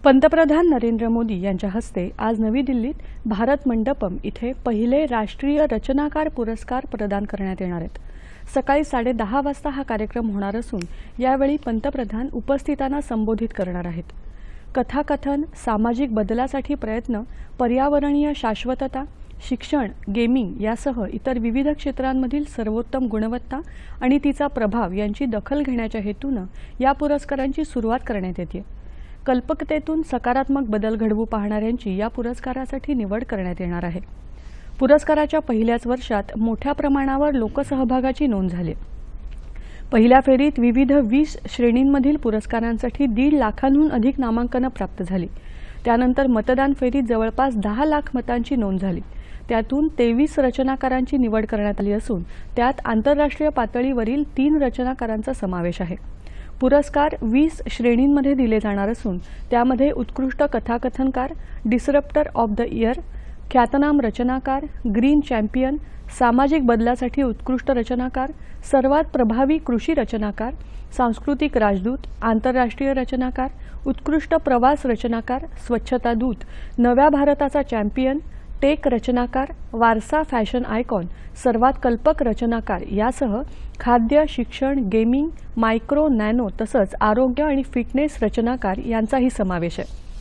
पंतप्रधान नरेंद्र मोदी यांच्या हस्ते आज नवी दिल्लीत भारत मंडपम इथे पहिले राष्ट्रीय रचनाकार पुरस्कार प्रदान करण्यात येणार आहेत। सकाळी 10:30 वाजता हा कार्यक्रम होणार असून यावेळी पंतप्रधान उपस्थितांना संबोधित करणार आहेत। कथाकथन, सामाजिक बदलासाठी प्रयत्न, पर्यावरणीय शाश्वतता, शिक्षण, गेमिंग यासह इतर विविध क्षेत्रांमधील सर्वोत्तम गुणवत्ता आणि तिचा प्रभाव यांची दखल घेण्याच्या हेतूने या पुरस्कारांची सुरुवात करण्यात येते। कल्पकतेतून सकारात्मक बदल घडवू पाहणाऱ्यांची या पुरस्कारासाठी निवड करण्यात येणार आहे। पुरस्काराच्या पहिल्याच वर्षात मोठ्या प्रमाणावर लोकसहभागाची नोंद झाली। पहिल्या फेरीत विविध 20 श्रेणींमधील पुरस्कारांसाठी 1.5 लाखांहून अधिक नामांकने प्राप्त झाली। त्यानंतर मतदान फेरीत जवळपास 10 लाख मतांची नोंद झाली। त्यातून 23 रचनाकारांची निवड करण्यात आली असून त्यात आंतरराष्ट्रीय पातळीवरील 3 रचनाकारांचा समावेश आहे। पुरस्कार 20 श्रेणींमध्ये दिले जाणार असून त्यामध्ये उत्कृष्ट कथाकथनकार, डिसरप्टर ऑफ द इयर, ख्यातनाम रचनाकार, ग्रीन चॅम्पियन, सामाजिक बदलासाठी उत्कृष्ट रचनाकार, सर्वात प्रभावी कृषी रचनाकार, सांस्कृतिक राजदूत, आंतरराष्ट्रीय रचनाकार, उत्कृष्ट प्रवास रचनाकार, स्वच्छता दूत, नव्या भारताचा चॅम्पियन, टेक रचनाकार, वारसा फॅशन आयकॉन, सर्वात कल्पक रचनाकार यासह खाद्य, शिक्षण, गेमिंग, मायक्रो, नॅनो तसंच आरोग्य आणि फिटनेस रचनाकार यांचाही समावेश आहे।